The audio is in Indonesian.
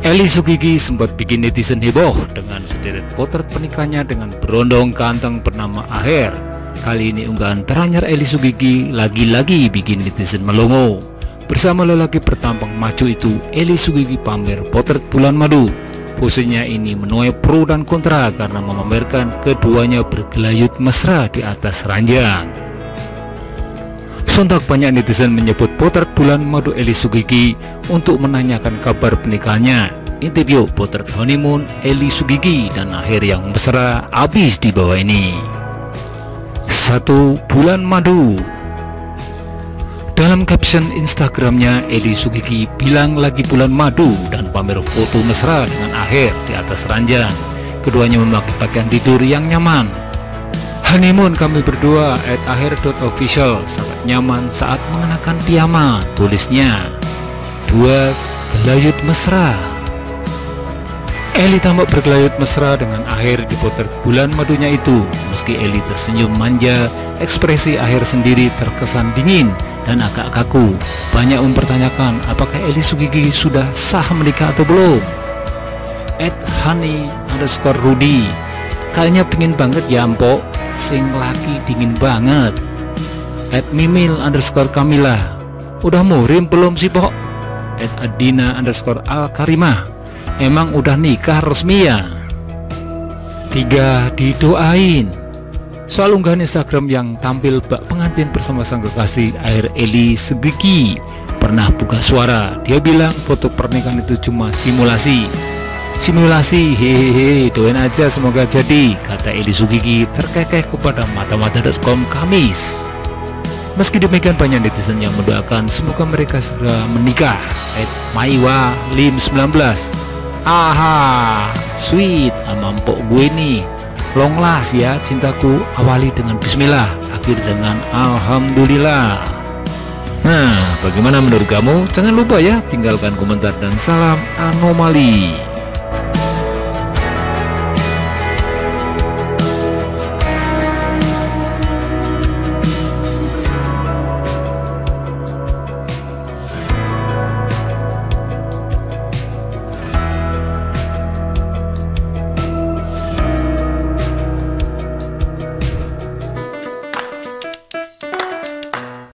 Elly Sugigi sempat bikin netizen heboh dengan sederet potret pernikahannya dengan berondong ganteng bernama Aher. Kali ini unggahan teranyar Elly Sugigi lagi-lagi bikin netizen melongo. Bersama lelaki bertampang maco itu, Elly Sugigi pamer potret bulan madu. Posenya ini menuai pro dan kontra karena memamerkan keduanya bergelayut mesra di atas ranjang. Sontak banyak netizen menyebut potret bulan madu Elly Sugigi untuk menanyakan kabar pernikahannya. Intip yuk potret honeymoon Elly Sugigi dan Aher yang mesra habis di bawah ini. 1. Bulan madu. Dalam caption Instagramnya, Elly Sugigi bilang lagi bulan madu dan pamer foto mesra dengan Aher di atas ranjang. Keduanya memakai pakaian tidur yang nyaman. Honeymoon kami berdua @aher.official sangat nyaman saat mengenakan piyama, tulisnya. 2. Gelayut mesra. Elly tampak bergelayut mesra dengan Aher di potret bulan madunya itu. Meski Elly tersenyum manja, ekspresi Aher sendiri terkesan dingin dan agak kaku. Banyak mempertanyakan apakah Elly Sugigi sudah sah menikah atau belum. @honey_rudy, kayaknya pingin banget ya mpok, sing laki dingin banget. @mimil_kamila, udah murim belum sih pok. @adina_alkarimah, emang udah nikah resmi ya. 3. Didoain. Soal unggahan Instagram yang tampil bak pengantin bersama sang kekasih Aher, Elly Sugigi pernah buka suara. Dia bilang foto pernikahan itu cuma simulasi. Simulasi, hehehe, doain aja semoga jadi, kata Elly Sugigi terkekeh kepada matamata.com Kamis. Meski demikian banyak netizen yang mendoakan semoga mereka segera menikah. @maiwa_lim19, aha, sweet sama mpok gue nih, long last ya cintaku, awali dengan bismillah, akhir dengan alhamdulillah. Nah, bagaimana menurut kamu? Jangan lupa ya tinggalkan komentar dan salam anomali.